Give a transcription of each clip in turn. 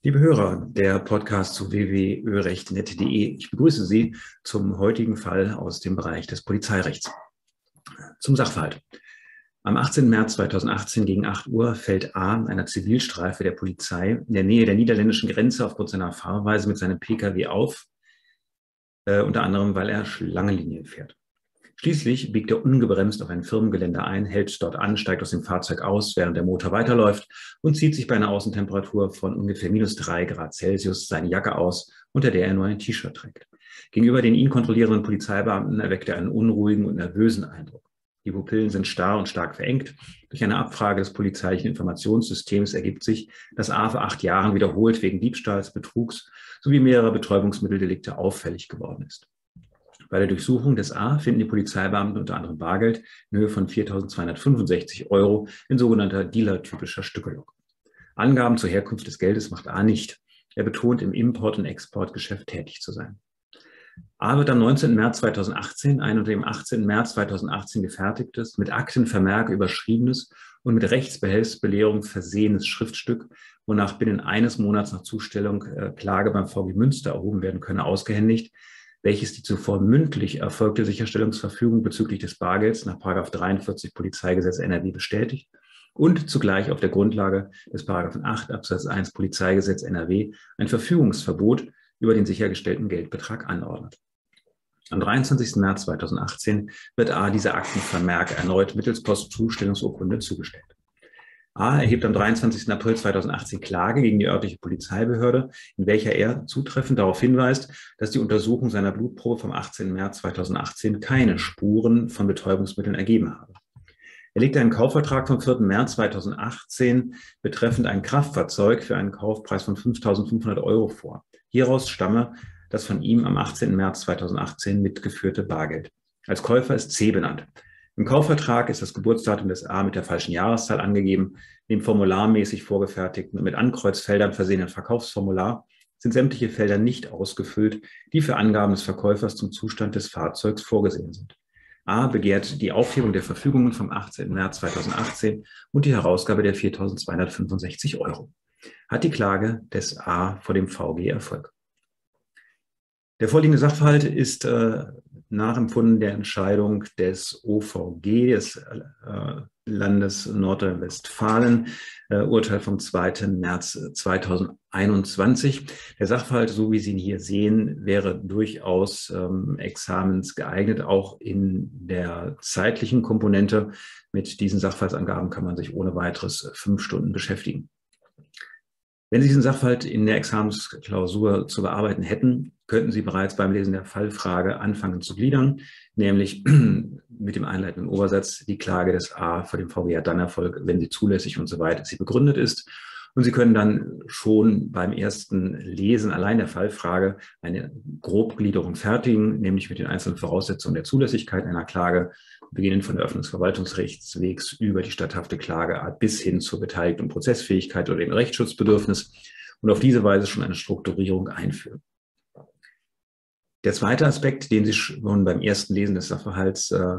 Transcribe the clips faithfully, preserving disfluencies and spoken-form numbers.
Liebe Hörer, der Podcast zu w w w punkt örecht punkt net punkt de. Ich begrüße Sie zum heutigen Fall aus dem Bereich des Polizeirechts. Zum Sachverhalt. Am achtzehnten März zweitausendachtzehn gegen acht Uhr fällt A einer Zivilstreife der Polizei in der Nähe der niederländischen Grenze aufgrund seiner Fahrweise mit seinem Pkw auf, äh, unter anderem, weil er Schlangenlinien fährt. Schließlich biegt er ungebremst auf ein Firmengelände ein, hält dort an, steigt aus dem Fahrzeug aus, während der Motor weiterläuft und zieht sich bei einer Außentemperatur von ungefähr minus drei Grad Celsius seine Jacke aus, unter der er nur ein T-Shirt trägt. Gegenüber den ihn kontrollierenden Polizeibeamten erweckt er einen unruhigen und nervösen Eindruck. Die Pupillen sind starr und stark verengt. Durch eine Abfrage des polizeilichen Informationssystems ergibt sich, dass A vor acht Jahren wiederholt wegen Diebstahls, Betrugs sowie mehrerer Betäubungsmitteldelikte auffällig geworden ist. Bei der Durchsuchung des A finden die Polizeibeamten unter anderem Bargeld in Höhe von viertausendzweihundertfünfundsechzig Euro in sogenannter dealertypischer Stückelung. Angaben zur Herkunft des Geldes macht A nicht. Er betont, im Import- und Exportgeschäft tätig zu sein. A wird am neunzehnten März zweitausendachtzehn ein unter dem achtzehnten März zweitausendachtzehn gefertigtes, mit Aktenvermerk überschriebenes und mit Rechtsbehelfsbelehrung versehenes Schriftstück, wonach binnen eines Monats nach Zustellung äh, Klage beim V G Münster erhoben werden könne, ausgehändigt, welches die zuvor mündlich erfolgte Sicherstellungsverfügung bezüglich des Bargelds nach Paragraph dreiundvierzig Polizeigesetz N R W bestätigt und zugleich auf der Grundlage des Paragraphen acht Absatz eins Polizeigesetz N R W ein Verfügungsverbot über den sichergestellten Geldbetrag anordnet. Am dreiundzwanzigsten März zweitausendachtzehn wird A dieser Aktenvermerk erneut mittels Postzustellungsurkunde zugestellt. A erhebt am dreiundzwanzigsten April zweitausendachtzehn Klage gegen die örtliche Polizeibehörde, in welcher er zutreffend darauf hinweist, dass die Untersuchung seiner Blutprobe vom achtzehnten März zweitausendachtzehn keine Spuren von Betäubungsmitteln ergeben habe. Er legt einen Kaufvertrag vom vierten März zweitausendachtzehn betreffend ein Kraftfahrzeug für einen Kaufpreis von fünftausendfünfhundert Euro vor. Hieraus stamme das von ihm am achtzehnten März zweitausendachtzehn mitgeführte Bargeld. Als Käufer ist C benannt. Im Kaufvertrag ist das Geburtsdatum des A mit der falschen Jahreszahl angegeben. Dem formularmäßig vorgefertigten und mit Ankreuzfeldern versehenen Verkaufsformular sind sämtliche Felder nicht ausgefüllt, die für Angaben des Verkäufers zum Zustand des Fahrzeugs vorgesehen sind. A begehrt die Aufhebung der Verfügungen vom achtzehnten März zweitausendachtzehn und die Herausgabe der viertausendzweihundertfünfundsechzig Euro. Hat die Klage des A vor dem V G Erfolg. Der vorliegende Sachverhalt ist äh, nachempfunden der Entscheidung des O V G, des äh, Landes Nordrhein-Westfalen, äh, Urteil vom zweiten März zweitausendeinundzwanzig. Der Sachverhalt, so wie Sie ihn hier sehen, wäre durchaus ähm, examensgeeignet, auch in der zeitlichen Komponente. Mit diesen Sachverhaltsangaben kann man sich ohne weiteres fünf Stunden beschäftigen. Wenn Sie diesen Sachverhalt in der Examensklausur zu bearbeiten hätten, könnten Sie bereits beim Lesen der Fallfrage anfangen zu gliedern, nämlich mit dem einleitenden Obersatz, die Klage des A vor dem V G hat dann Erfolg, wenn sie zulässig und so weiter sie begründet ist. Und Sie können dann schon beim ersten Lesen allein der Fallfrage eine Grobgliederung fertigen, nämlich mit den einzelnen Voraussetzungen der Zulässigkeit einer Klage, beginnend von der Öffnung des Verwaltungsrechtswegs über die statthafte Klageart bis hin zur Beteiligung und Prozessfähigkeit oder dem Rechtsschutzbedürfnis und auf diese Weise schon eine Strukturierung einführen. Der zweite Aspekt, den Sie schon beim ersten Lesen des Sachverhalts äh,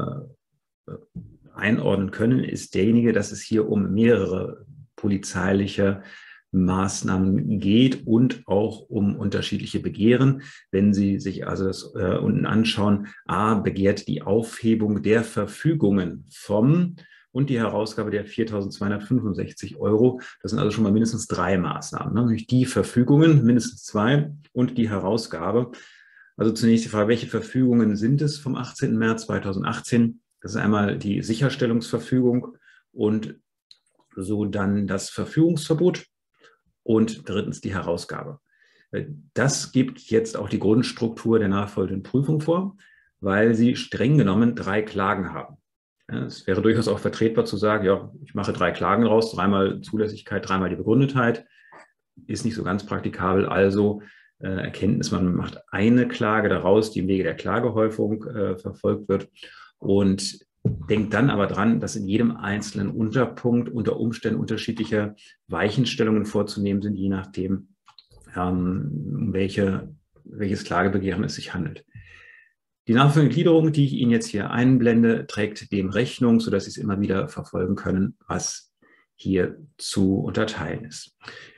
einordnen können, ist derjenige, dass es hier um mehrere polizeiliche Maßnahmen geht und auch um unterschiedliche Begehren. Wenn Sie sich also das äh, unten anschauen, A begehrt die Aufhebung der Verfügungen vom und die Herausgabe der viertausendzweihundertfünfundsechzig Euro. Das sind also schon mal mindestens drei Maßnahmen, ne? Nämlich die Verfügungen, mindestens zwei, und die Herausgabe. Also zunächst die Frage, welche Verfügungen sind es vom achtzehnten März zweitausendachtzehn? Das ist einmal die Sicherstellungsverfügung und so dann das Verfügungsverbot und drittens die Herausgabe. Das gibt jetzt auch die Grundstruktur der nachfolgenden Prüfung vor, weil Sie streng genommen drei Klagen haben. Ja, es wäre durchaus auch vertretbar zu sagen, ja, ich mache drei Klagen raus, dreimal Zulässigkeit, dreimal die Begründetheit. Ist nicht so ganz praktikabel, also äh, Erkenntnis, man macht eine Klage daraus, die im Wege der Klagehäufung äh, verfolgt wird und denkt dann aber dran, dass in jedem einzelnen Unterpunkt unter Umständen unterschiedliche Weichenstellungen vorzunehmen sind, je nachdem, ähm, um welche, welches Klagebegehren es sich handelt. Die nachfolgende Gliederung, die ich Ihnen jetzt hier einblende, trägt dem Rechnung, sodass Sie es immer wieder verfolgen können, was hier zu unterteilen ist.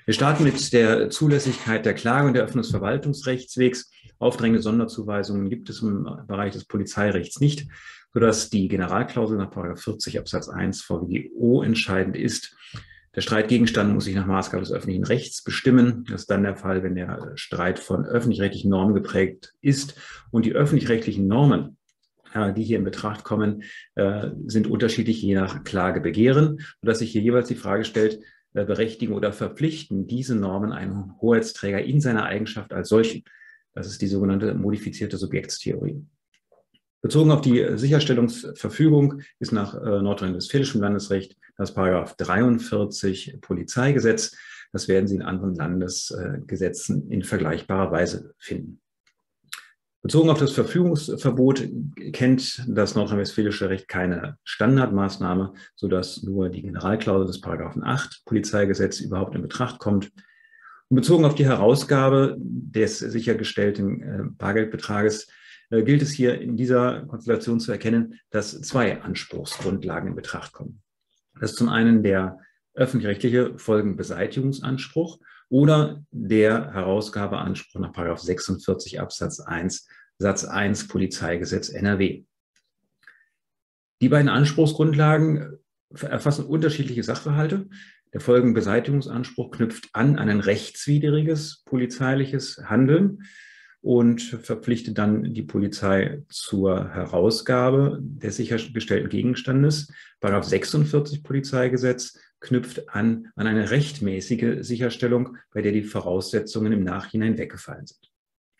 Wir starten mit der Zulässigkeit der Klage und der Eröffnung des Verwaltungsrechtswegs. Aufdrängende Sonderzuweisungen gibt es im Bereich des Polizeirechts nicht, sodass die Generalklausel nach Paragraph vierzig Absatz eins V W G O entscheidend ist. Der Streitgegenstand muss sich nach Maßgabe des öffentlichen Rechts bestimmen. Das ist dann der Fall, wenn der Streit von öffentlich-rechtlichen Normen geprägt ist. Und die öffentlich-rechtlichen Normen, die hier in Betracht kommen, sind unterschiedlich je nach Klagebegehren, sodass sich hier jeweils die Frage stellt, berechtigen oder verpflichten diese Normen einen Hoheitsträger in seiner Eigenschaft als solchen. Das ist die sogenannte modifizierte Subjektstheorie. Bezogen auf die Sicherstellungsverfügung ist nach äh, nordrhein-westfälischem Landesrecht das Paragraph dreiundvierzig Polizeigesetz. Das werden Sie in anderen Landesgesetzen in vergleichbarer Weise finden. Bezogen auf das Verfügungsverbot kennt das nordrhein-westfälische Recht keine Standardmaßnahme, sodass nur die Generalklausel des Paragraphen acht Polizeigesetz überhaupt in Betracht kommt. Und bezogen auf die Herausgabe des sichergestellten äh, Bargeldbetrages äh, gilt es hier in dieser Konstellation zu erkennen, dass zwei Anspruchsgrundlagen in Betracht kommen. Das ist zum einen der öffentlich-rechtliche Folgenbeseitigungsanspruch oder der Herausgabeanspruch nach Paragraph sechsundvierzig Absatz eins Satz eins Polizeigesetz N R W. Die beiden Anspruchsgrundlagen erfassen unterschiedliche Sachverhalte. Der Folgenbeseitigungsanspruch knüpft an ein rechtswidriges polizeiliches Handeln und verpflichtet dann die Polizei zur Herausgabe des sichergestellten Gegenstandes. Paragraph sechsundvierzig Polizeigesetz knüpft an, an eine rechtmäßige Sicherstellung, bei der die Voraussetzungen im Nachhinein weggefallen sind.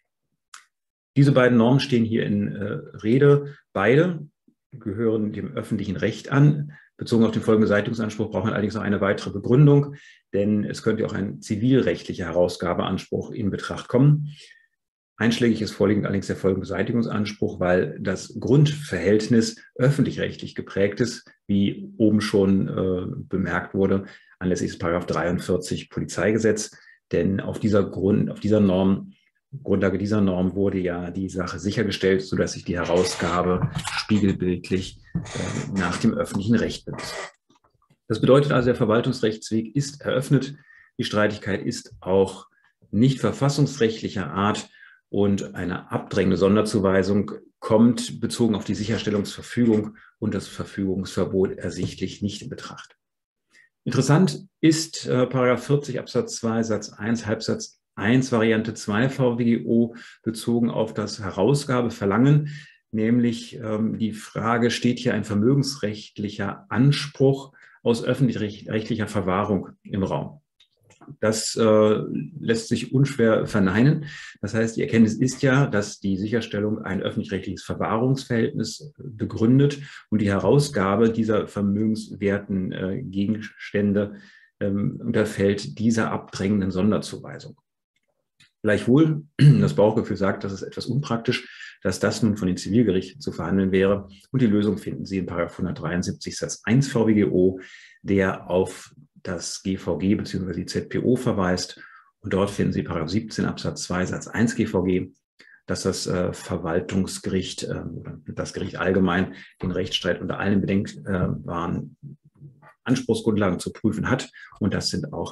Diese beiden Normen stehen hier in äh, Rede. Beide gehören dem öffentlichen Recht an. Bezogen auf den Folgenbeseitigungsanspruch braucht man allerdings noch eine weitere Begründung, denn es könnte auch ein zivilrechtlicher Herausgabeanspruch in Betracht kommen. Einschlägig ist vorliegend allerdings der Folgenbeseitigungsanspruch, weil das Grundverhältnis öffentlich-rechtlich geprägt ist, wie oben schon äh, bemerkt wurde, anlässlich des Paragraph dreiundvierzig Polizeigesetz. Denn auf dieser Grund, auf dieser Norm, Grundlage dieser Norm wurde ja die Sache sichergestellt, sodass sich die Herausgabe spiegelbildlich äh, nach dem öffentlichen Recht benutzt. Das bedeutet also, der Verwaltungsrechtsweg ist eröffnet. Die Streitigkeit ist auch nicht verfassungsrechtlicher Art. Und eine abdrängende Sonderzuweisung kommt bezogen auf die Sicherstellungsverfügung und das Verfügungsverbot ersichtlich nicht in Betracht. Interessant ist äh, Paragraph vierzig Absatz zwei Satz eins Halbsatz eins Variante zwei V W G O bezogen auf das Herausgabeverlangen, nämlich ähm, die Frage, steht hier ein vermögensrechtlicher Anspruch aus öffentlich-rechtlicher Verwahrung im Raum? Das äh, lässt sich unschwer verneinen. Das heißt, die Erkenntnis ist ja, dass die Sicherstellung ein öffentlich-rechtliches Verwahrungsverhältnis begründet und die Herausgabe dieser vermögenswerten äh, Gegenstände ähm, unterfällt dieser abdrängenden Sonderzuweisung. Gleichwohl, das Bauchgefühl sagt, das ist etwas unpraktisch, dass das nun von den Zivilgerichten zu verhandeln wäre. Und die Lösung finden Sie in Paragraph hundertdreiundsiebzig Satz eins V W G O, der auf das G V G bzw. die Z P O verweist. Und dort finden Sie Paragraph siebzehn Absatz zwei Satz eins G V G, dass das äh, Verwaltungsgericht äh, oder das Gericht allgemein den Rechtsstreit unter allen bedenkbaren Anspruchsgrundlagen zu prüfen hat. Und das sind auch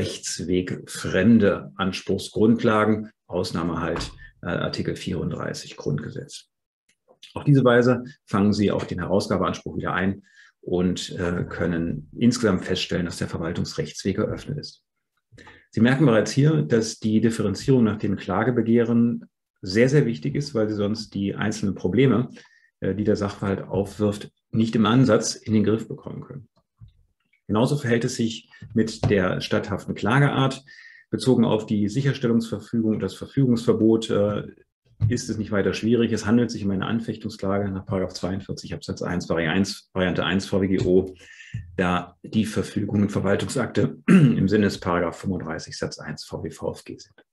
rechtswegfremde Anspruchsgrundlagen, Ausnahme halt äh, Artikel vierunddreißig Grundgesetz. Auf diese Weise fangen Sie auch den Herausgabeanspruch wieder ein und äh, können insgesamt feststellen, dass der Verwaltungsrechtsweg eröffnet ist. Sie merken bereits hier, dass die Differenzierung nach dem Klagebegehren sehr, sehr wichtig ist, weil Sie sonst die einzelnen Probleme, äh, die der Sachverhalt aufwirft, nicht im Ansatz in den Griff bekommen können. Genauso verhält es sich mit der statthaften Klageart. Bezogen auf die Sicherstellungsverfügung und das Verfügungsverbot äh, ist es nicht weiter schwierig. Es handelt sich um eine Anfechtungsklage nach Paragraph zweiundvierzig Absatz eins Variante eins V W G O, da die Verfügung und Verwaltungsakte im Sinne des Paragraph fünfunddreißig Satz eins V W V F G sind.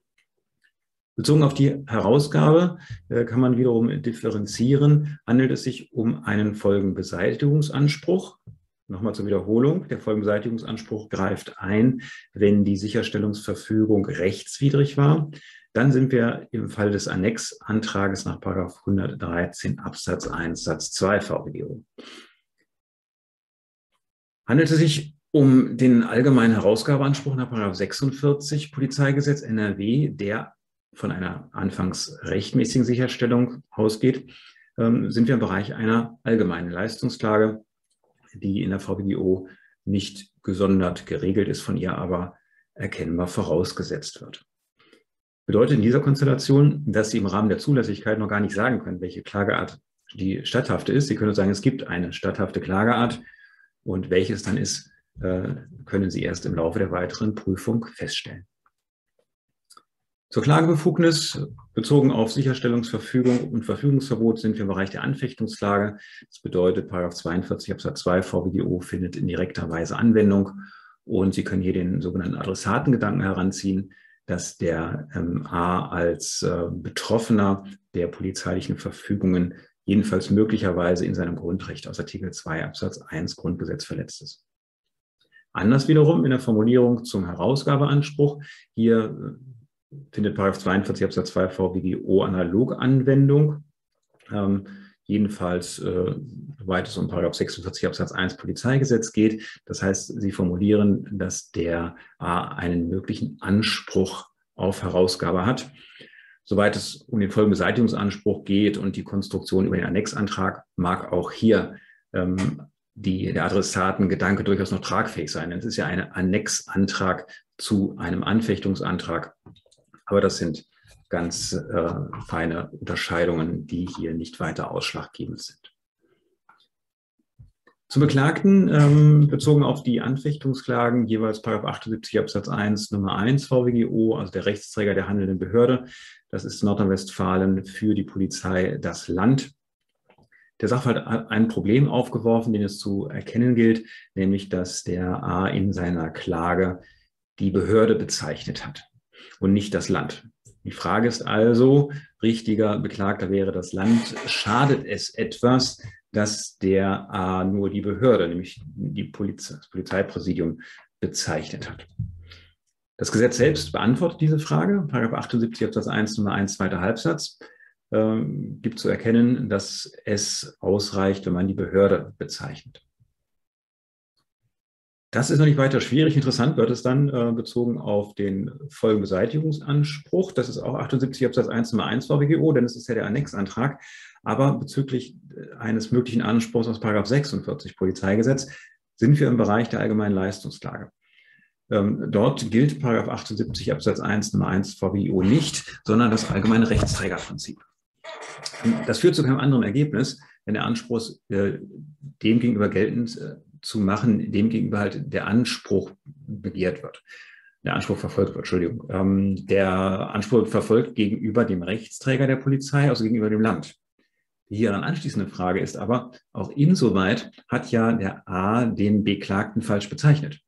Bezogen auf die Herausgabe äh, kann man wiederum differenzieren. Handelt es sich um einen Folgenbeseitigungsanspruch? Nochmal zur Wiederholung. Der Folgenbeseitigungsanspruch greift ein, wenn die Sicherstellungsverfügung rechtswidrig war. Dann sind wir im Fall des Annexantrages nach Paragraph hundertdreizehn Absatz eins Satz zwei V W G O. Handelt es sich um den allgemeinen Herausgabeanspruch nach Paragraph sechsundvierzig Polizeigesetz N R W, der von einer anfangs rechtmäßigen Sicherstellung ausgeht, sind wir im Bereich einer allgemeinen Leistungsklage, die in der V W G O nicht gesondert geregelt ist, von ihr aber erkennbar vorausgesetzt wird. Bedeutet in dieser Konstellation, dass Sie im Rahmen der Zulässigkeit noch gar nicht sagen können, welche Klageart die statthafte ist. Sie können sagen, es gibt eine statthafte Klageart und welche es dann ist, können Sie erst im Laufe der weiteren Prüfung feststellen. Zur Klagebefugnis bezogen auf Sicherstellungsverfügung und Verfügungsverbot sind wir im Bereich der Anfechtungsklage. Das bedeutet, Paragraph zweiundvierzig Absatz zwei V W G O findet in direkter Weise Anwendung und Sie können hier den sogenannten Adressatengedanken heranziehen, dass der ähm, A als äh, Betroffener der polizeilichen Verfügungen jedenfalls möglicherweise in seinem Grundrecht aus Artikel zwei Absatz eins Grundgesetz verletzt ist. Anders wiederum in der Formulierung zum Herausgabeanspruch. Hier äh, findet Paragraph zweiundvierzig Absatz zwei V W G O analog Anwendung. Ähm, jedenfalls, äh, soweit es um Paragraph sechsundvierzig Absatz eins Polizeigesetz geht. Das heißt, Sie formulieren, dass der A einen möglichen Anspruch auf Herausgabe hat. Soweit es um den Folgenbeseitigungsanspruch geht und die Konstruktion über den Annexantrag, mag auch hier ähm, die, der Adressatengedanke durchaus noch tragfähig sein. Denn es ist ja ein Annexantrag zu einem Anfechtungsantrag. Aber das sind ganz äh, feine Unterscheidungen, die hier nicht weiter ausschlaggebend sind. Zum Beklagten, ähm, bezogen auf die Anfechtungsklagen, jeweils Paragraph achtundsiebzig Absatz eins Nummer eins V W G O, also der Rechtsträger der handelnden Behörde. Das ist Nordrhein-Westfalen für die Polizei das Land. Der Sachverhalt hat ein Problem aufgeworfen, den es zu erkennen gilt, nämlich dass der A in seiner Klage die Behörde bezeichnet hat und nicht das Land. Die Frage ist also, richtiger Beklagter wäre das Land, schadet es etwas, dass der A nur die Behörde, nämlich die Polizei, das Polizeipräsidium, bezeichnet hat? Das Gesetz selbst beantwortet diese Frage. Paragraph achtundsiebzig Absatz eins Nummer eins zweiter Halbsatz äh, gibt zu erkennen, dass es ausreicht, wenn man die Behörde bezeichnet. Das ist noch nicht weiter schwierig. Interessant wird es dann äh, bezogen auf den Folgenbeseitigungsanspruch. Das ist auch achtundsiebzig Absatz eins Nummer eins V W G O, denn es ist ja der Annexantrag. Aber bezüglich eines möglichen Anspruchs aus Paragraph sechsundvierzig Polizeigesetz sind wir im Bereich der allgemeinen Leistungsklage. Ähm, dort gilt Paragraph achtundsiebzig Absatz eins Nummer eins V W G O nicht, sondern das allgemeine Rechtsträgerprinzip. Das führt zu keinem anderen Ergebnis, wenn der Anspruch äh, dem gegenüber geltend äh, zu machen, dem gegenüber halt der Anspruch begehrt wird. Der Anspruch verfolgt wird, Entschuldigung. Ähm, der Anspruch verfolgt gegenüber dem Rechtsträger der Polizei, also gegenüber dem Land. Die hieran anschließende Frage ist aber, auch insoweit hat ja der A den Beklagten falsch bezeichnet.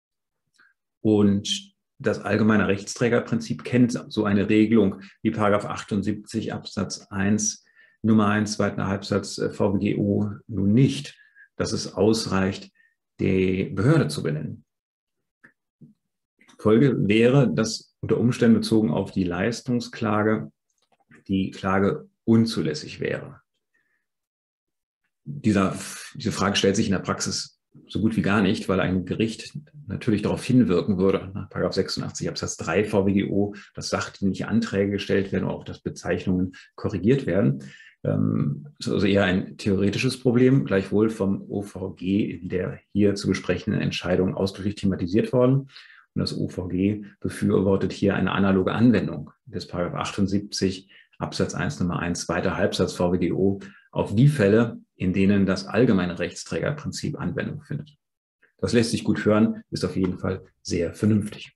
Und das allgemeine Rechtsträgerprinzip kennt so eine Regelung wie Paragraph achtundsiebzig Absatz eins Nummer eins zweiter Halbsatz V W G O nun nicht, dass es ausreicht, die Behörde zu benennen. Folge wäre, dass unter Umständen bezogen auf die Leistungsklage die Klage unzulässig wäre. Dieser, diese Frage stellt sich in der Praxis so gut wie gar nicht, weil ein Gericht natürlich darauf hinwirken würde, nach Paragraph sechsundachtzig Absatz drei V W G O, dass sachdienliche Anträge gestellt werden, auch dass Bezeichnungen korrigiert werden. Das ist also eher ein theoretisches Problem, gleichwohl vom O V G in der hier zu besprechenden Entscheidung ausdrücklich thematisiert worden. Und das O V G befürwortet hier eine analoge Anwendung des Paragraph achtundsiebzig Absatz eins Nummer eins zweiter Halbsatz V W G O auf die Fälle, in denen das allgemeine Rechtsträgerprinzip Anwendung findet. Das lässt sich gut hören, ist auf jeden Fall sehr vernünftig.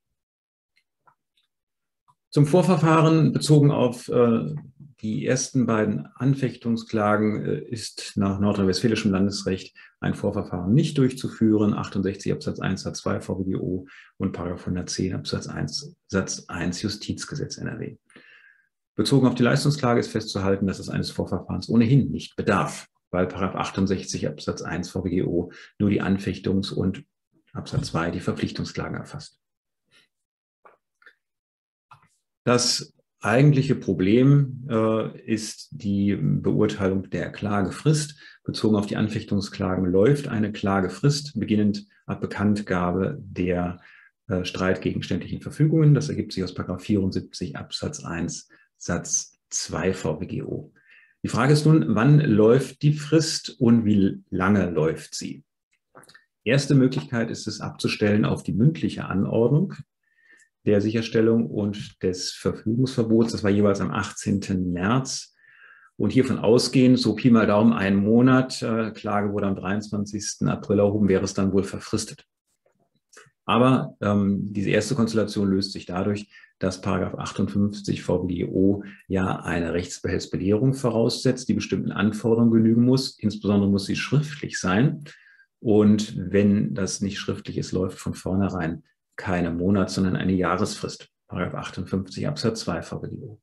Zum Vorverfahren bezogen auf äh, die ersten beiden Anfechtungsklagen äh, ist nach nordrhein-westfälischem Landesrecht ein Vorverfahren nicht durchzuführen. achtundsechzig Absatz eins Satz zwei V W G O und Paragraph hundertzehn Absatz eins Satz eins Justizgesetz N R W. Bezogen auf die Leistungsklage ist festzuhalten, dass es eines Vorverfahrens ohnehin nicht bedarf, weil Paragraph achtundsechzig Absatz eins V W G O nur die Anfechtungs- und Absatz zwei die Verpflichtungsklagen erfasst. Das eigentliche Problem äh, ist die Beurteilung der Klagefrist. Bezogen auf die Anfechtungsklagen läuft eine Klagefrist, beginnend ab Bekanntgabe der äh, streitgegenständlichen Verfügungen. Das ergibt sich aus Paragraph vierundsiebzig Absatz eins Satz zwei V W G O. Die Frage ist nun, wann läuft die Frist und wie lange läuft sie? Erste Möglichkeit ist es abzustellen auf die mündliche Anordnung der Sicherstellung und des Verfügungsverbots. Das war jeweils am achtzehnten März. Und hiervon ausgehend, so Pi mal Daumen, einen Monat, äh, Klage wurde am dreiundzwanzigsten April erhoben, wäre es dann wohl verfristet. Aber ähm, diese erste Konstellation löst sich dadurch, dass Paragraph achtundfünfzig V W G O ja eine Rechtsbehelfsbelehrung voraussetzt, die bestimmten Anforderungen genügen muss. Insbesondere muss sie schriftlich sein. Und wenn das nicht schriftlich ist, läuft von vornherein keine Monats-, sondern eine Jahresfrist. Paragraph achtundfünfzig Absatz zwei V W G O.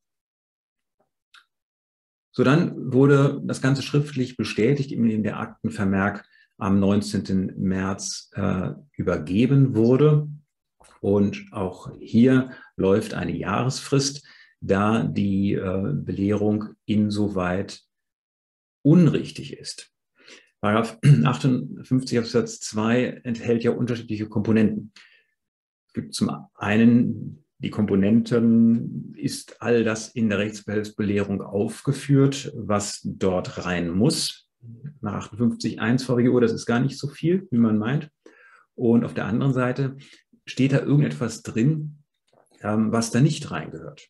So, dann wurde das Ganze schriftlich bestätigt, indem der Aktenvermerk am neunzehnten März äh, übergeben wurde. Und auch hier läuft eine Jahresfrist, da die äh, Belehrung insoweit unrichtig ist. Paragraph achtundfünfzig Absatz zwei enthält ja unterschiedliche Komponenten. Es gibt zum einen die Komponenten, ist all das in der Rechtsbehelfsbelehrung aufgeführt, was dort rein muss. Nach achtundfünfzig Absatz eins V W G O, das ist gar nicht so viel, wie man meint. Und auf der anderen Seite steht da irgendetwas drin, ähm, was da nicht reingehört.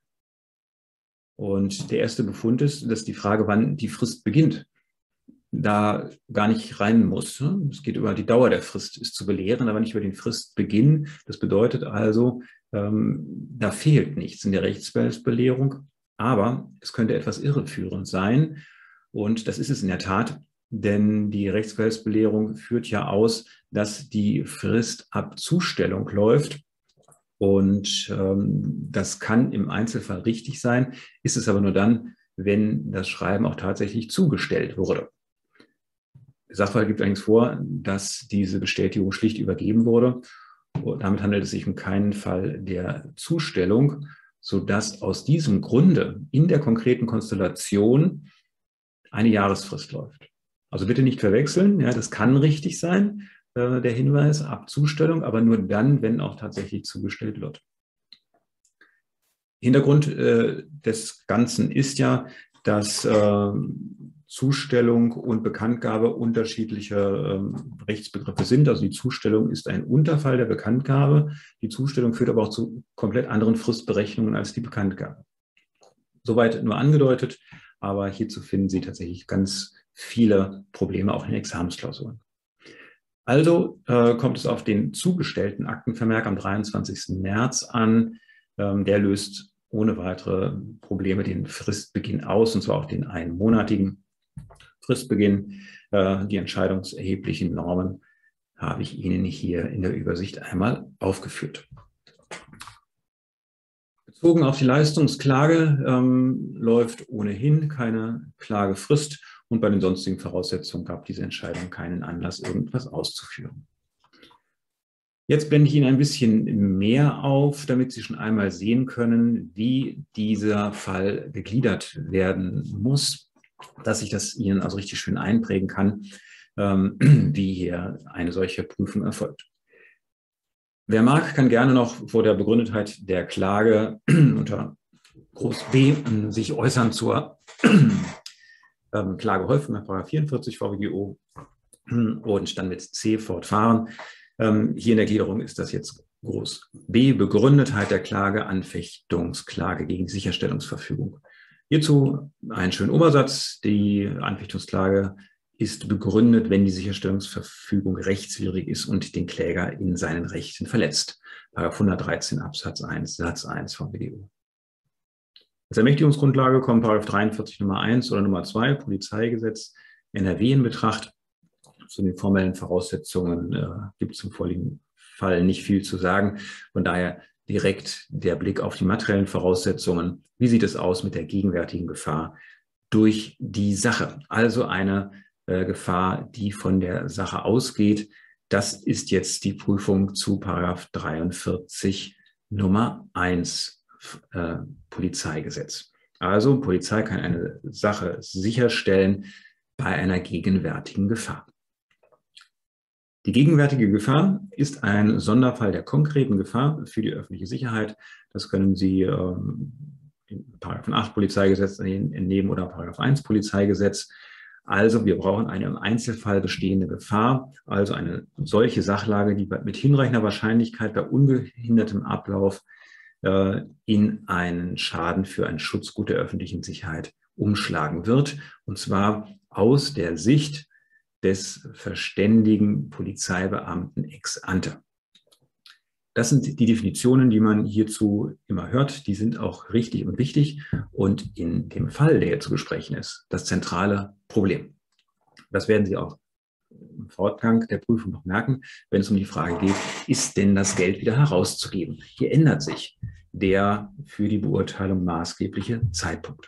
Und der erste Befund ist, dass die Frage, wann die Frist beginnt, da gar nicht rein muss. Es geht über die Dauer der Frist, ist zu belehren, aber nicht über den Fristbeginn. Das bedeutet also, ähm, da fehlt nichts in der Rechtsbehelfsbelehrung, aber es könnte etwas irreführend sein. Und das ist es in der Tat, denn die Rechtsbehelfsbelehrung führt ja aus, dass die Frist ab Zustellung läuft. Und ähm, das kann im Einzelfall richtig sein, ist es aber nur dann, wenn das Schreiben auch tatsächlich zugestellt wurde. Der Sachverhalt gibt allerdings vor, dass diese Bestätigung schlicht übergeben wurde. Und damit handelt es sich um keinen Fall der Zustellung, sodass aus diesem Grunde in der konkreten Konstellation eine Jahresfrist läuft. Also bitte nicht verwechseln, ja, das kann richtig sein, äh, der Hinweis ab Zustellung, aber nur dann, wenn auch tatsächlich zugestellt wird. Hintergrund äh, des Ganzen ist ja, dass äh, Zustellung und Bekanntgabe unterschiedliche ähm, Rechtsbegriffe sind. Also die Zustellung ist ein Unterfall der Bekanntgabe. Die Zustellung führt aber auch zu komplett anderen Fristberechnungen als die Bekanntgabe. Soweit nur angedeutet, aber hierzu finden Sie tatsächlich ganz viele Probleme auch in Examensklausuren. Also äh, kommt es auf den zugestellten Aktenvermerk am dreiundzwanzigsten März an. Ähm, der löst ohne weitere Probleme den Fristbeginn aus, und zwar auch den einmonatigen Fristbeginn. Äh, die entscheidungserheblichen Normen habe ich Ihnen hier in der Übersicht einmal aufgeführt. Bezogen auf die Leistungsklage ähm, läuft ohnehin keine Klagefrist und bei den sonstigen Voraussetzungen gab diese Entscheidung keinen Anlass, irgendwas auszuführen. Jetzt blende ich Ihnen ein bisschen mehr auf, damit Sie schon einmal sehen können, wie dieser Fall gegliedert werden muss, dass ich das Ihnen also richtig schön einprägen kann, ähm, wie hier eine solche Prüfung erfolgt. Wer mag, kann gerne noch vor der Begründetheit der Klage unter Groß B sich äußern zur ähm, Klagehäufung nach Paragraph vierundvierzig V W G O und dann mit C fortfahren. Ähm, hier in der Gliederung ist das jetzt Groß B, Begründetheit der Klage, Anfechtungsklage gegen die Sicherstellungsverfügung. Hierzu einen schönen Obersatz. Die Anfechtungsklage ist begründet, wenn die Sicherstellungsverfügung rechtswidrig ist und den Kläger in seinen Rechten verletzt. Paragraph hundertdreizehn Absatz eins Satz eins V W G O. Als Ermächtigungsgrundlage kommen Paragraph dreiundvierzig Nummer eins oder Nummer zwei Polizeigesetz N R W in Betracht. Zu den formellen Voraussetzungen äh, gibt es im vorliegenden Fall nicht viel zu sagen. Von daher direkt der Blick auf die materiellen Voraussetzungen. Wie sieht es aus mit der gegenwärtigen Gefahr durch die Sache? Also eine äh, Gefahr, die von der Sache ausgeht. Das ist jetzt die Prüfung zu Paragraph dreiundvierzig Nummer eins äh, Polizeigesetz. Also Polizei kann eine Sache sicherstellen bei einer gegenwärtigen Gefahr. Die gegenwärtige Gefahr ist ein Sonderfall der konkreten Gefahr für die öffentliche Sicherheit. Das können Sie ähm, in Paragraph acht Polizeigesetz entnehmen oder Paragraph eins Polizeigesetz. Also wir brauchen eine im Einzelfall bestehende Gefahr, also eine solche Sachlage, die mit hinreichender Wahrscheinlichkeit bei ungehindertem Ablauf äh, in einen Schaden für ein Schutzgut der öffentlichen Sicherheit umschlagen wird. Und zwar aus der Sicht des verständigen Polizeibeamten ex ante. Das sind die Definitionen, die man hierzu immer hört. Die sind auch richtig und wichtig. Und in dem Fall, der hier zu besprechen ist, das zentrale Problem. Das werden Sie auch im Fortgang der Prüfung noch merken, wenn es um die Frage geht, ist denn das Geld wieder herauszugeben? Hier ändert sich der für die Beurteilung maßgebliche Zeitpunkt.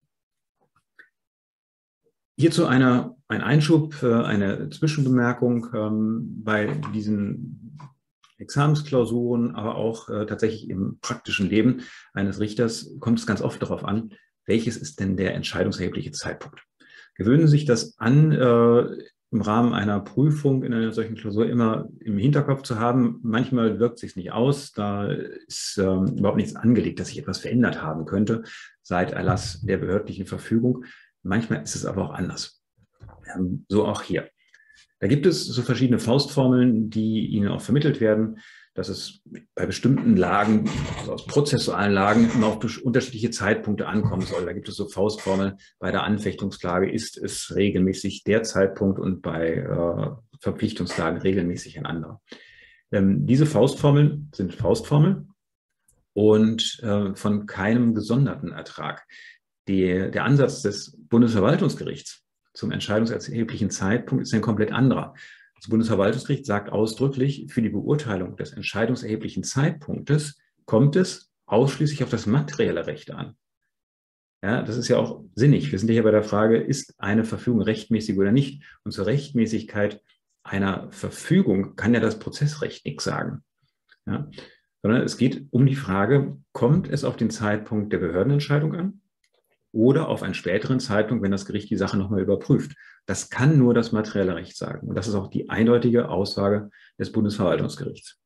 Hierzu eine, ein Einschub, eine Zwischenbemerkung ähm, bei diesen Examensklausuren, aber auch äh, tatsächlich im praktischen Leben eines Richters kommt es ganz oft darauf an, welches ist denn der entscheidungserhebliche Zeitpunkt. Gewöhnen Sie sich das an, äh, im Rahmen einer Prüfung in einer solchen Klausur immer im Hinterkopf zu haben. Manchmal wirkt es sich nicht aus, da ist ähm, überhaupt nichts angelegt, dass sich etwas verändert haben könnte seit Erlass der behördlichen Verfügung. Manchmal ist es aber auch anders. Ähm, so auch hier. Da gibt es so verschiedene Faustformeln, die Ihnen auch vermittelt werden, dass es bei bestimmten Lagen, also aus prozessualen Lagen, immer auf unterschiedliche Zeitpunkte ankommen soll. Da gibt es so Faustformeln. Bei der Anfechtungsklage ist es regelmäßig der Zeitpunkt und bei äh, Verpflichtungslagen regelmäßig ein anderer. Ähm, diese Faustformeln sind Faustformeln und äh, von keinem gesonderten Ertrag. Die, der Ansatz des Bundesverwaltungsgerichts zum entscheidungserheblichen Zeitpunkt ist ein komplett anderer. Das Bundesverwaltungsgericht sagt ausdrücklich, für die Beurteilung des entscheidungserheblichen Zeitpunktes kommt es ausschließlich auf das materielle Recht an. Ja, das ist ja auch sinnig. Wir sind hier bei der Frage, ist eine Verfügung rechtmäßig oder nicht? Und zur Rechtmäßigkeit einer Verfügung kann ja das Prozessrecht nichts sagen. Ja, sondern es geht um die Frage, kommt es auf den Zeitpunkt der Behördenentscheidung an? Oder auf einen späteren Zeitpunkt, wenn das Gericht die Sache nochmal überprüft. Das kann nur das materielle Recht sagen. Und das ist auch die eindeutige Aussage des Bundesverwaltungsgerichts.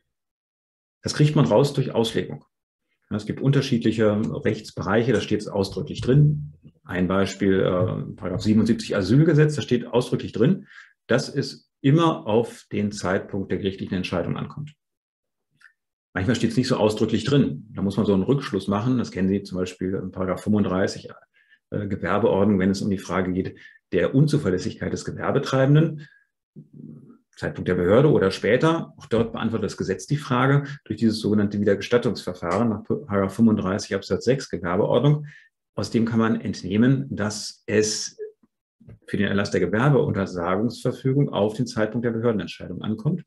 Das kriegt man raus durch Auslegung. Es gibt unterschiedliche Rechtsbereiche, da steht es ausdrücklich drin. Ein Beispiel, äh, Paragraph siebenundsiebzig Asylgesetz, da steht ausdrücklich drin, dass es immer auf den Zeitpunkt der gerichtlichen Entscheidung ankommt. Manchmal steht es nicht so ausdrücklich drin. Da muss man so einen Rückschluss machen. Das kennen Sie zum Beispiel in Paragraph fünfunddreißig äh, Gewerbeordnung, wenn es um die Frage geht der Unzuverlässigkeit des Gewerbetreibenden, Zeitpunkt der Behörde oder später. Auch dort beantwortet das Gesetz die Frage durch dieses sogenannte Wiedergestattungsverfahren nach Paragraph fünfunddreißig Absatz sechs Gewerbeordnung. Aus dem kann man entnehmen, dass es für den Erlass der Gewerbeuntersagungsverfügung auf den Zeitpunkt der Behördenentscheidung ankommt.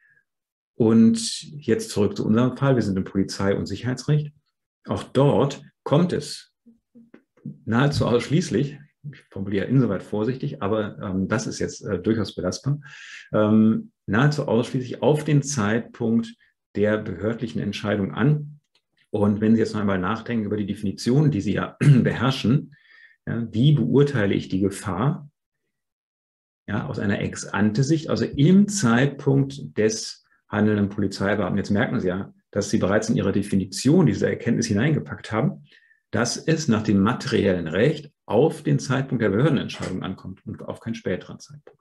Und jetzt zurück zu unserem Fall. Wir sind im Polizei- und Sicherheitsrecht. Auch dort kommt es nahezu ausschließlich, ich formuliere insoweit vorsichtig, aber ähm, das ist jetzt äh, durchaus belastbar, ähm, nahezu ausschließlich auf den Zeitpunkt der behördlichen Entscheidung an. Und wenn Sie jetzt noch einmal nachdenken über die Definition, die Sie ja beherrschen, ja, wie beurteile ich die Gefahr, ja, aus einer Ex-ante-Sicht, also im Zeitpunkt des handelnden Polizeibeamten. Jetzt merken Sie ja, dass Sie bereits in Ihrer Definition diese Erkenntnis hineingepackt haben, dass es nach dem materiellen Recht auf den Zeitpunkt der Behördenentscheidung ankommt und auf keinen späteren Zeitpunkt.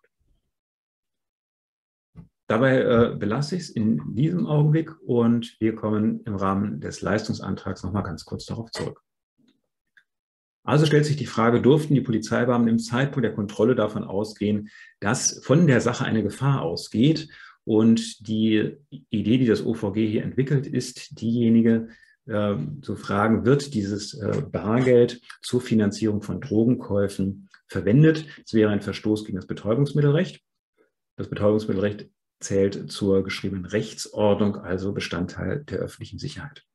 Dabei äh, belasse ich es in diesem Augenblick und wir kommen im Rahmen des Leistungsantrags noch mal ganz kurz darauf zurück. Also stellt sich die Frage, durften die Polizeibeamten im Zeitpunkt der Kontrolle davon ausgehen, dass von der Sache eine Gefahr ausgeht? Und die Idee, die das O V G hier entwickelt, ist diejenige, äh, zu fragen, wird dieses äh, Bargeld zur Finanzierung von Drogenkäufen verwendet? Es wäre ein Verstoß gegen das Betäubungsmittelrecht. Das Betäubungsmittelrecht zählt zur geschriebenen Rechtsordnung, also Bestandteil der öffentlichen Sicherheit.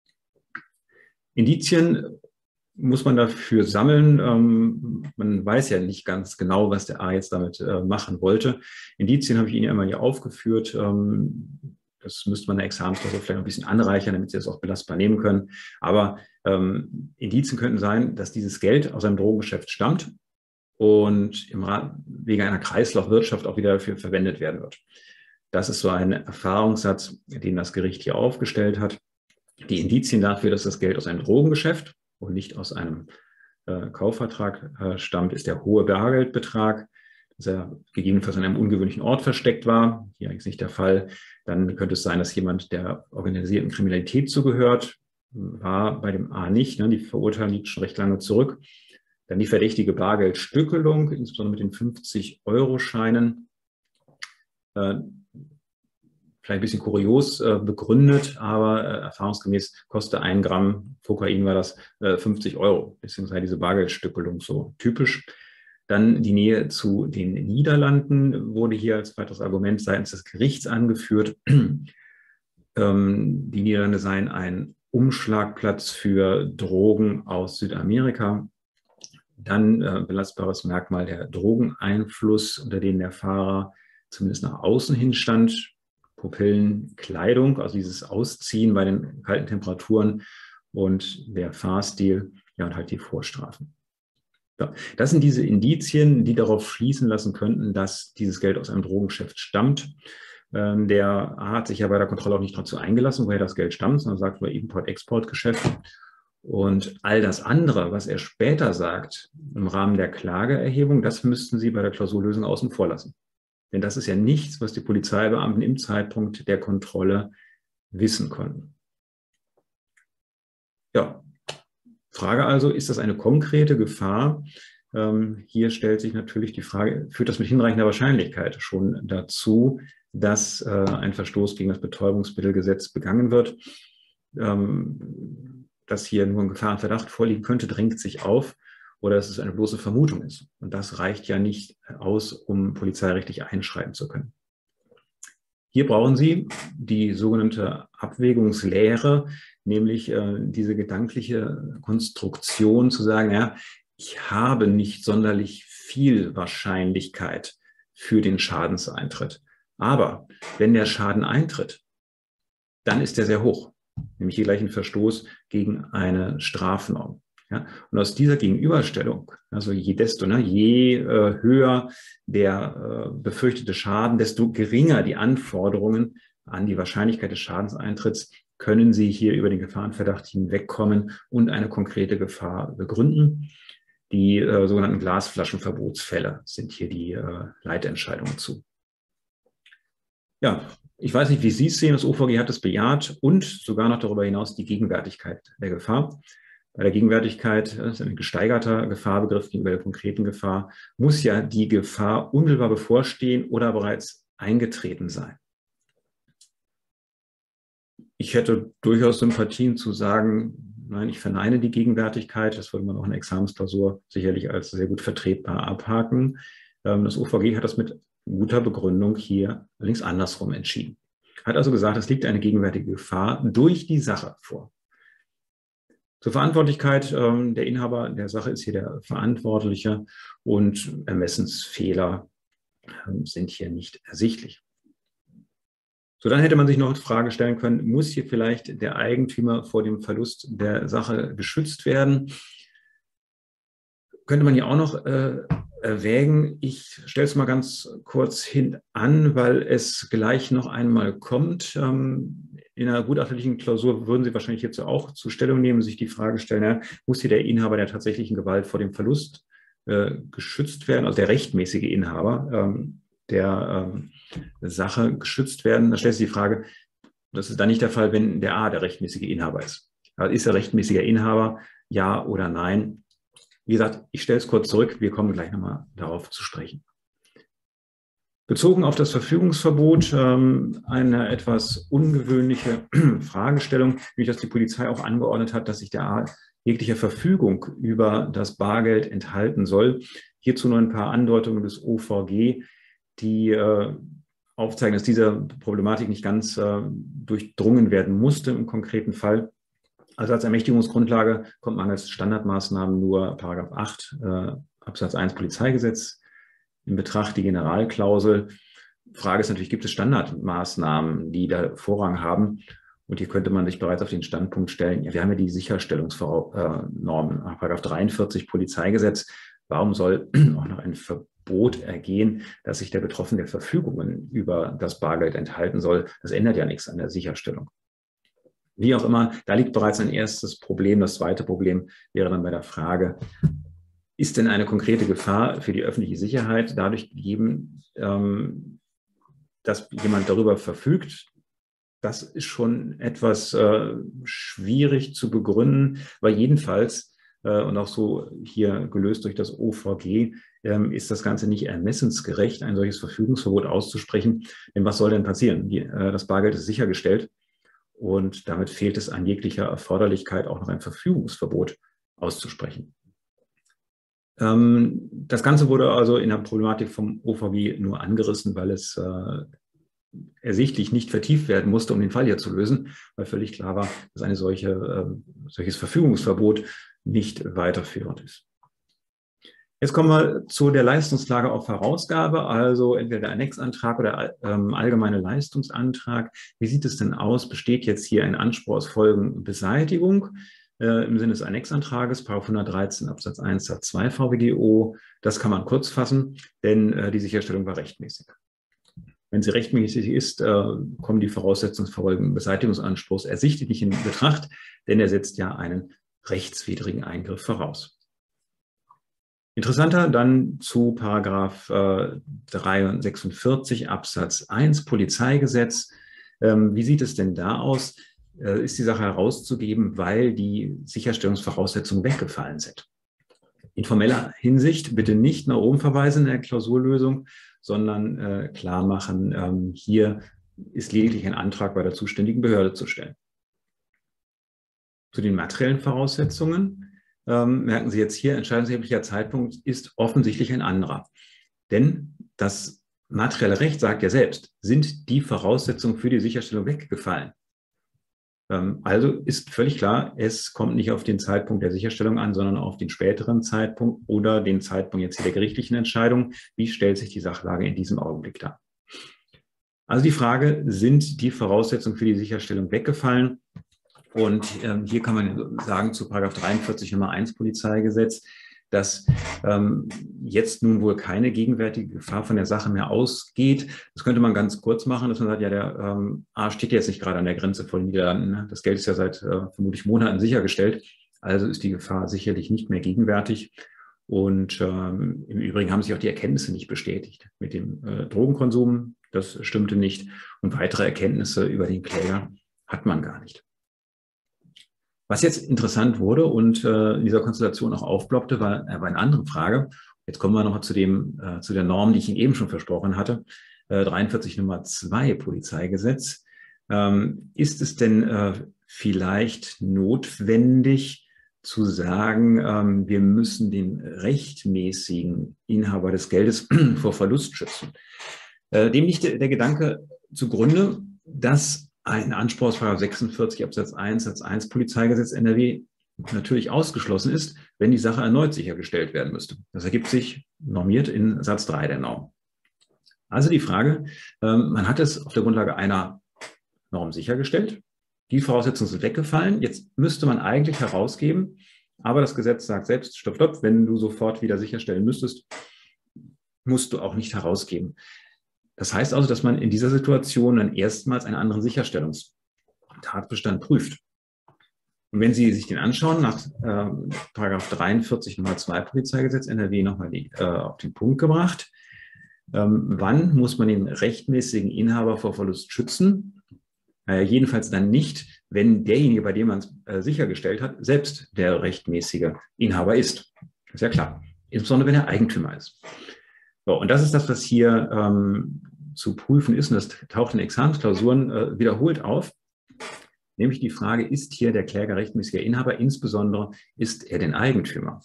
Indizien muss man dafür sammeln. Ähm, man weiß ja nicht ganz genau, was der A jetzt damit äh, machen wollte. Indizien habe ich Ihnen einmal hier aufgeführt. Ähm, Das müsste man in der Examensklausur vielleicht ein bisschen anreichern, damit Sie das auch belastbar nehmen können. Aber ähm, Indizien könnten sein, dass dieses Geld aus einem Drogengeschäft stammt und im Rahmen, wegen einer Kreislaufwirtschaft auch wieder dafür verwendet werden wird. Das ist so ein Erfahrungssatz, den das Gericht hier aufgestellt hat. Die Indizien dafür, dass das Geld aus einem Drogengeschäft und nicht aus einem äh, Kaufvertrag äh, stammt, ist der hohe Bargeldbetrag, dass er gegebenenfalls an einem ungewöhnlichen Ort versteckt war. Hier ist nicht der Fall. Dann könnte es sein, dass jemand der organisierten Kriminalität zugehört. War bei dem A nicht. Ne? Die Verurteilung liegt schon recht lange zurück. Dann die verdächtige Bargeldstückelung, insbesondere mit den fünfzig-Euro-Scheinen. Äh, vielleicht ein bisschen kurios äh, begründet, aber äh, erfahrungsgemäß kostet ein Gramm Kokain war das äh, fünfzig Euro. Deswegen sei diese Bargeldstückelung so typisch. Dann die Nähe zu den Niederlanden wurde hier als weiteres Argument seitens des Gerichts angeführt. ähm, die Niederlande seien ein Umschlagplatz für Drogen aus Südamerika. Dann äh, belastbares Merkmal der Drogeneinfluss, unter dem der Fahrer zumindest nach außen hin stand. Pupillen, Kleidung, also dieses Ausziehen bei den kalten Temperaturen und der Fahrstil, ja, und halt die Vorstrafen. Ja, das sind diese Indizien, die darauf schließen lassen könnten, dass dieses Geld aus einem Drogengeschäft stammt. Ähm, der hat sich ja bei der Kontrolle auch nicht dazu eingelassen, woher das Geld stammt, sondern sagt nur Import-Export-Geschäft. Und all das andere, was er später sagt, im Rahmen der Klageerhebung, das müssten Sie bei der Klausurlösung außen vor lassen. Denn das ist ja nichts, was die Polizeibeamten im Zeitpunkt der Kontrolle wissen konnten. Ja, Frage also, ist das eine konkrete Gefahr? Ähm, hier stellt sich natürlich die Frage, führt das mit hinreichender Wahrscheinlichkeit schon dazu, dass äh, ein Verstoß gegen das Betäubungsmittelgesetz begangen wird? Ähm, dass hier nur ein Gefahrenverdacht vorliegen könnte, drängt sich auf. Oder dass es eine bloße Vermutung ist. Und das reicht ja nicht aus, um polizeirechtlich einschreiten zu können. Hier brauchen Sie die sogenannte Abwägungslehre, nämlich äh, diese gedankliche Konstruktion zu sagen, ja, ich habe nicht sonderlich viel Wahrscheinlichkeit für den Schadenseintritt. Aber wenn der Schaden eintritt, dann ist der sehr hoch, nämlich hier gleich ein Verstoß gegen eine Strafnorm. Ja, und aus dieser Gegenüberstellung, also je desto, ne, je äh, höher der äh, befürchtete Schaden, desto geringer die Anforderungen an die Wahrscheinlichkeit des Schadenseintritts, können Sie hier über den Gefahrenverdacht hinwegkommen und eine konkrete Gefahr begründen. Die äh, sogenannten Glasflaschenverbotsfälle sind hier die äh, Leitentscheidungen zu. Ja, ich weiß nicht, wie Sie es sehen. Das O V G hat es bejaht und sogar noch darüber hinaus die Gegenwärtigkeit der Gefahr. Bei der Gegenwärtigkeit, das ist ein gesteigerter Gefahrbegriff gegenüber der konkreten Gefahr, muss ja die Gefahr unmittelbar bevorstehen oder bereits eingetreten sein. Ich hätte durchaus Sympathien zu sagen, nein, ich verneine die Gegenwärtigkeit. Das würde man auch in der Examensklausur sicherlich als sehr gut vertretbar abhaken. Das O V G hat das mit guter Begründung hier allerdings andersrum entschieden. Hat also gesagt, es liegt eine gegenwärtige Gefahr durch die Sache vor. Zur Verantwortlichkeit, ähm, der Inhaber der Sache ist hier der Verantwortliche und Ermessensfehler ähm, sind hier nicht ersichtlich. So, dann hätte man sich noch die Frage stellen können, muss hier vielleicht der Eigentümer vor dem Verlust der Sache geschützt werden? Könnte man hier auch noch äh, erwägen. Ich stelle es mal ganz kurz hin an, weil es gleich noch einmal kommt. Ähm, in einer gutachterlichen Klausur würden Sie wahrscheinlich hierzu auch zur Stellung nehmen, sich die Frage stellen, ja, muss hier der Inhaber der tatsächlichen Gewalt vor dem Verlust äh, geschützt werden, also der rechtmäßige Inhaber ähm, der ähm, Sache geschützt werden? Da stellt sich die Frage, das ist dann nicht der Fall, wenn der A der rechtmäßige Inhaber ist. Also ist er rechtmäßiger Inhaber, ja oder nein? Wie gesagt, ich stelle es kurz zurück, wir kommen gleich nochmal darauf zu sprechen. Bezogen auf das Verfügungsverbot ähm, eine etwas ungewöhnliche Fragestellung, nämlich dass die Polizei auch angeordnet hat, dass sich der A jeglicher Verfügung über das Bargeld enthalten soll. Hierzu nur ein paar Andeutungen des O V G, die äh, aufzeigen, dass diese Problematik nicht ganz äh, durchdrungen werden musste im konkreten Fall. Also als Ermächtigungsgrundlage kommt mangels Standardmaßnahmen nur Paragraph acht äh, Absatz eins Polizeigesetz in Betracht. Die Generalklausel Frage ist natürlich, gibt es Standardmaßnahmen, die da Vorrang haben? Und hier könnte man sich bereits auf den Standpunkt stellen, ja, wir haben ja die Sicherstellungsnormen, Paragraph dreiundvierzig Polizeigesetz. Warum soll auch noch ein Verbot ergehen, dass sich der Betroffene der Verfügungen über das Bargeld enthalten soll? Das ändert ja nichts an der Sicherstellung. Wie auch immer, da liegt bereits ein erstes Problem. Das zweite Problem wäre dann bei der Frage, ist denn eine konkrete Gefahr für die öffentliche Sicherheit dadurch gegeben, ähm, dass jemand darüber verfügt? Das ist schon etwas äh, schwierig zu begründen, weil jedenfalls, äh, und auch so hier gelöst durch das O V G, ähm, ist das Ganze nicht ermessensgerecht, ein solches Verfügungsverbot auszusprechen. Denn was soll denn passieren? Die, äh, das Bargeld ist sichergestellt und damit fehlt es an jeglicher Erforderlichkeit, auch noch ein Verfügungsverbot auszusprechen. Ähm, das Ganze wurde also in der Problematik vom O V G nur angerissen, weil es äh, ersichtlich nicht vertieft werden musste, um den Fall hier zu lösen, weil völlig klar war, dass eine solche, äh, solches Verfügungsverbot nicht weiterführend ist. Jetzt kommen wir zu der Leistungsklage auf Herausgabe, also entweder der Annexantrag oder ähm, allgemeine Leistungsantrag. Wie sieht es denn aus? Besteht jetzt hier ein Anspruch aus Folgenbeseitigung äh, im Sinne des Annexantrages, Paragraph hundertdreizehn Absatz eins Satz zwei V W G O? Das kann man kurz fassen, denn äh, die Sicherstellung war rechtmäßig. Wenn sie rechtmäßig ist, äh, kommen die Voraussetzungsfolgen Beseitigungsanspruchs ersichtlich nicht in Betracht, denn er setzt ja einen rechtswidrigen Eingriff voraus. Interessanter dann zu Paragraph äh, dreihundertsechsundvierzig Absatz eins Polizeigesetz. Ähm, wie sieht es denn da aus? Äh, ist die Sache herauszugeben, weil die Sicherstellungsvoraussetzungen weggefallen sind? In formeller Hinsicht bitte nicht nach oben verweisen in der Klausurlösung, sondern äh, klar machen, ähm, hier ist lediglich ein Antrag bei der zuständigen Behörde zu stellen. Zu den materiellen Voraussetzungen ähm, merken Sie jetzt hier, entscheidungserheblicher Zeitpunkt ist offensichtlich ein anderer. Denn das materielle Recht sagt ja selbst, sind die Voraussetzungen für die Sicherstellung weggefallen. Also ist völlig klar, es kommt nicht auf den Zeitpunkt der Sicherstellung an, sondern auf den späteren Zeitpunkt oder den Zeitpunkt jetzt hier der gerichtlichen Entscheidung. Wie stellt sich die Sachlage in diesem Augenblick dar? Also die Frage, sind die Voraussetzungen für die Sicherstellung weggefallen? Und ähm, hier kann man sagen zu Paragraph dreiundvierzig Nummer eins Polizeigesetz, dass ähm, jetzt nun wohl keine gegenwärtige Gefahr von der Sache mehr ausgeht. Das könnte man ganz kurz machen, dass man sagt, ja, der ähm, A steht jetzt nicht gerade an der Grenze vor den Niederlanden. Ne? Das Geld ist ja seit äh, vermutlich Monaten sichergestellt. Also ist die Gefahr sicherlich nicht mehr gegenwärtig. Und ähm, im Übrigen haben sich auch die Erkenntnisse nicht bestätigt mit dem äh, Drogenkonsum. Das stimmte nicht. Und weitere Erkenntnisse über den Kläger hat man gar nicht. Was jetzt interessant wurde und äh, in dieser Konstellation auch aufploppte, war, äh, war eine andere Frage. Jetzt kommen wir noch zu, dem, äh, zu der Norm, die ich Ihnen eben schon versprochen hatte, äh, dreiundvierzig Nummer zwei Polizeigesetz. Ähm, ist es denn äh, vielleicht notwendig zu sagen, ähm, wir müssen den rechtmäßigen Inhaber des Geldes vor Verlust schützen? Äh, dem liegt der, der Gedanke zugrunde, dass ein Anspruch aus Paragraph sechsundvierzig Absatz eins Satz eins Polizeigesetz N R W natürlich ausgeschlossen ist, wenn die Sache erneut sichergestellt werden müsste. Das ergibt sich normiert in Satz drei der Norm. Also die Frage, man hat es auf der Grundlage einer Norm sichergestellt. Die Voraussetzungen sind weggefallen. Jetzt müsste man eigentlich herausgeben, aber das Gesetz sagt selbst, stopp, stopp, wenn du sofort wieder sicherstellen müsstest, musst du auch nicht herausgeben. Das heißt also, dass man in dieser Situation dann erstmals einen anderen Sicherstellungstatbestand prüft. Und wenn Sie sich den anschauen, nach äh, Paragraph dreiundvierzig Nummer zwei Polizeigesetz N R W nochmal die, äh, auf den Punkt gebracht, ähm, wann muss man den rechtmäßigen Inhaber vor Verlust schützen? Äh, jedenfalls dann nicht, wenn derjenige, bei dem man es äh, sichergestellt hat, selbst der rechtmäßige Inhaber ist. Das ist ja klar. Insbesondere wenn er Eigentümer ist. So, und das ist das, was hier ähm, zu prüfen ist, und das taucht in Examensklausuren äh, wiederholt auf, nämlich die Frage, ist hier der Kläger rechtmäßiger Inhaber, insbesondere ist er denn Eigentümer?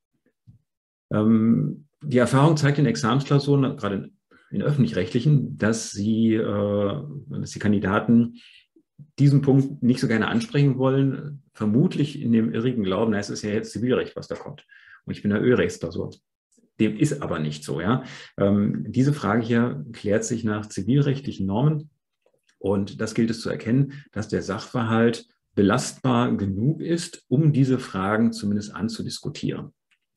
Ähm, die Erfahrung zeigt in Examensklausuren, gerade in, in öffentlich-rechtlichen, dass, sie, äh, dass die Kandidaten diesen Punkt nicht so gerne ansprechen wollen, vermutlich in dem irrigen Glauben, na, es ist ja jetzt Zivilrecht, was da kommt. Und ich bin in der Ölrechtsklausur. Dem ist aber nicht so. Ja? Ähm, diese Frage hier klärt sich nach zivilrechtlichen Normen. Und das gilt es zu erkennen, dass der Sachverhalt belastbar genug ist, um diese Fragen zumindest anzudiskutieren.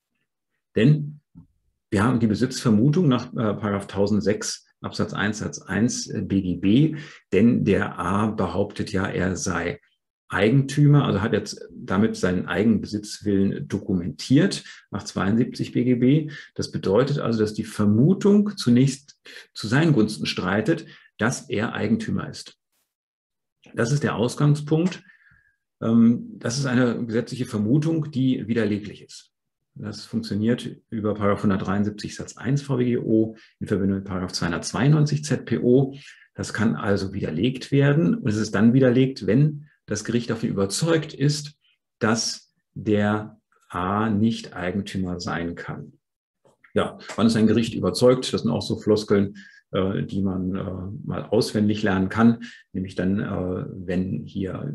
Denn wir haben die Besitzvermutung nach äh, Paragraph tausendsechs Absatz eins Satz eins B G B, denn der A behauptet ja, er sei Eigentümer, also hat jetzt damit seinen eigenen Besitzwillen dokumentiert nach zweiundsiebzig B G B. Das bedeutet also, dass die Vermutung zunächst zu seinen Gunsten streitet, dass er Eigentümer ist. Das ist der Ausgangspunkt. Das ist eine gesetzliche Vermutung, die widerleglich ist. Das funktioniert über Paragraph hundertdreiundsiebzig Satz eins V W G O in Verbindung mit Paragraph zweihundertzweiundneunzig Z P O. Das kann also widerlegt werden und es ist dann widerlegt, wenn das Gericht davon überzeugt ist, dass der A nicht Eigentümer sein kann. Ja, wann ist ein Gericht überzeugt? Das sind auch so Floskeln, äh, die man äh, mal auswendig lernen kann, nämlich dann, äh, wenn hier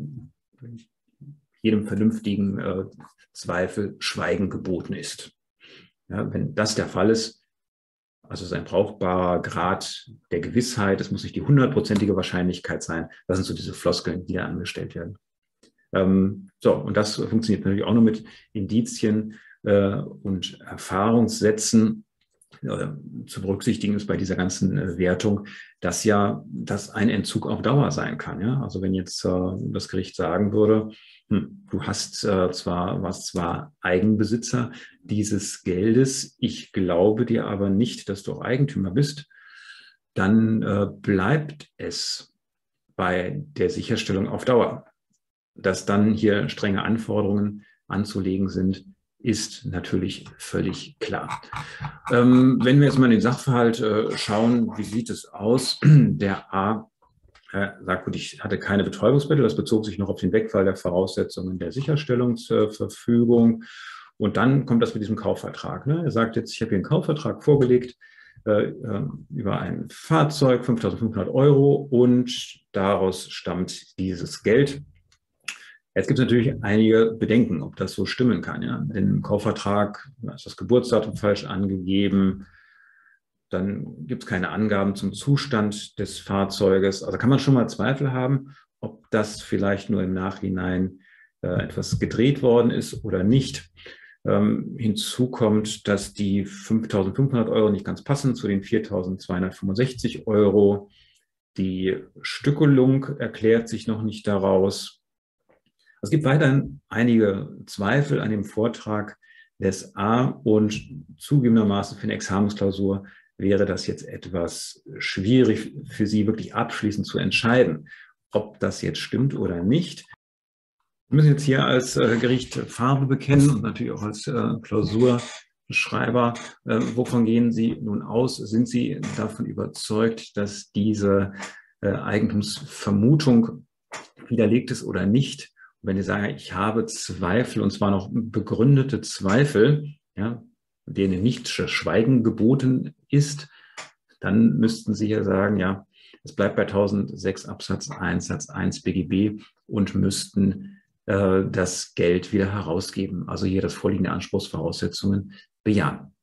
jedem vernünftigen äh, Zweifel Schweigen geboten ist. Ja, wenn das der Fall ist, also sein brauchbarer Grad der Gewissheit, es muss nicht die hundertprozentige Wahrscheinlichkeit sein, das sind so diese Floskeln, die da angestellt werden. Ähm, so, und das funktioniert natürlich auch nur mit Indizien äh, und Erfahrungssätzen. Äh, zu berücksichtigen ist bei dieser ganzen äh, Wertung, dass ja das ein Entzug auf Dauer sein kann. Ja? Also wenn jetzt äh, das Gericht sagen würde, hm, du hast äh, zwar, warst zwar Eigenbesitzer dieses Geldes, ich glaube dir aber nicht, dass du auch Eigentümer bist, dann äh, bleibt es bei der Sicherstellung auf Dauer. Dass dann hier strenge Anforderungen anzulegen sind, ist natürlich völlig klar. Ähm, wenn wir jetzt mal in den Sachverhalt äh, schauen, wie sieht es aus? Der A äh, sagt, gut, ich hatte keine Betäubungsmittel, das bezog sich noch auf den Wegfall der Voraussetzungen der Sicherstellungsverfügung. Und dann kommt das mit diesem Kaufvertrag. Ne? Er sagt jetzt, ich habe hier einen Kaufvertrag vorgelegt äh, äh, über ein Fahrzeug, fünftausendfünfhundert Euro, und daraus stammt dieses Geld. Jetzt gibt es natürlich einige Bedenken, ob das so stimmen kann. Ja? Denn im Kaufvertrag ist das Geburtsdatum falsch angegeben, dann gibt es keine Angaben zum Zustand des Fahrzeuges. Also kann man schon mal Zweifel haben, ob das vielleicht nur im Nachhinein äh, etwas gedreht worden ist oder nicht. Ähm, hinzu kommt, dass die fünftausendfünfhundert Euro nicht ganz passen zu den viertausendzweihundertfünfundsechzig Euro. Die Stückelung erklärt sich noch nicht daraus. Es gibt weiterhin einige Zweifel an dem Vortrag des A und zugegebenermaßen für eine Examensklausur wäre das jetzt etwas schwierig für Sie wirklich abschließend zu entscheiden, ob das jetzt stimmt oder nicht. Wir müssen jetzt hier als äh, Gericht Farbe bekennen und natürlich auch als äh, Klausurschreiber. Äh, wovon gehen Sie nun aus? Sind Sie davon überzeugt, dass diese äh, Eigentumsvermutung widerlegt ist oder nicht? Wenn Sie sagen, ich habe Zweifel, und zwar noch begründete Zweifel, ja, denen nicht Schweigen geboten ist, dann müssten Sie ja sagen, ja, es bleibt bei tausendsechs Absatz eins Satz eins B G B und müssten äh, das Geld wieder herausgeben, also hier das Vorliegen der Anspruchsvoraussetzungen bejahen.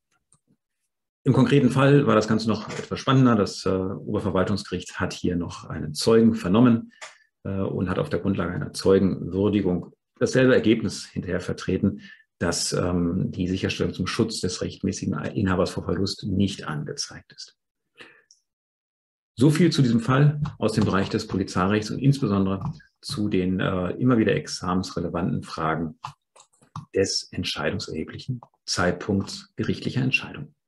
Im konkreten Fall war das Ganze noch etwas spannender. Das äh, Oberverwaltungsgericht hat hier noch einen Zeugen vernommen und hat auf der Grundlage einer Zeugenwürdigung dasselbe Ergebnis hinterher vertreten, dass ähm, die Sicherstellung zum Schutz des rechtmäßigen Inhabers vor Verlust nicht angezeigt ist. So viel zu diesem Fall aus dem Bereich des Polizeirechts und insbesondere zu den äh, immer wieder examensrelevanten Fragen des entscheidungserheblichen Zeitpunkts gerichtlicher Entscheidung.